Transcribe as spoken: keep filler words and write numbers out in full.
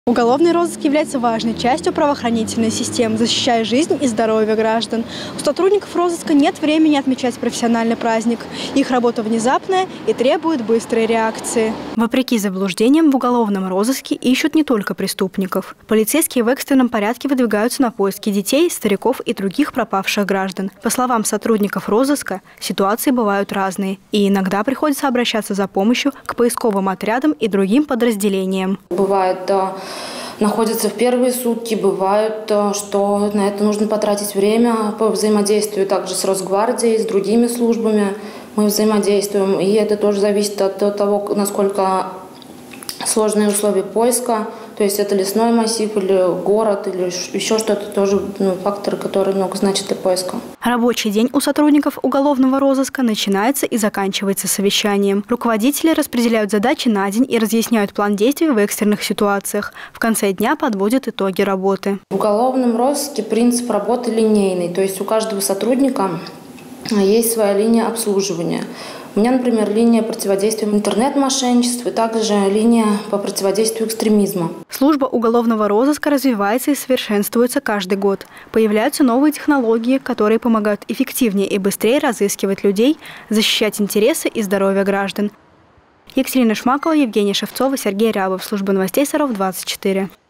Уголовный розыск является важной частью правоохранительной системы, защищая жизнь и здоровье граждан. У сотрудников розыска нет времени отмечать профессиональный праздник. Их работа внезапная и требует быстрой реакции. Вопреки заблуждениям, в уголовном розыске ищут не только преступников. Полицейские в экстренном порядке выдвигаются на поиски детей, стариков и других пропавших граждан. По словам сотрудников розыска, ситуации бывают разные, и иногда приходится обращаться за помощью к поисковым отрядам и другим подразделениям. Бывает, находятся в первые сутки, бывает, что на это нужно потратить время по взаимодействию также с Росгвардией, с другими службами мы взаимодействуем. И это тоже зависит от того, насколько сложные условия поиска. То есть это лесной массив или город, или еще что-то, тоже ну, факторы, которые много значат для поиска. Рабочий день у сотрудников уголовного розыска начинается и заканчивается совещанием. Руководители распределяют задачи на день и разъясняют план действий в экстренных ситуациях. В конце дня подводят итоги работы. В уголовном розыске принцип работы линейный, то есть у каждого сотрудника есть своя линия обслуживания. У меня, например, линия противодействия интернет-мошенничеству и также линия по противодействию экстремизму. Служба уголовного розыска развивается и совершенствуется каждый год. Появляются новые технологии, которые помогают эффективнее и быстрее разыскивать людей, защищать интересы и здоровье граждан. Екатерина Шмакова, Евгения Шевцова, Сергей Рябов. Служба новостей Саров двадцать четыре.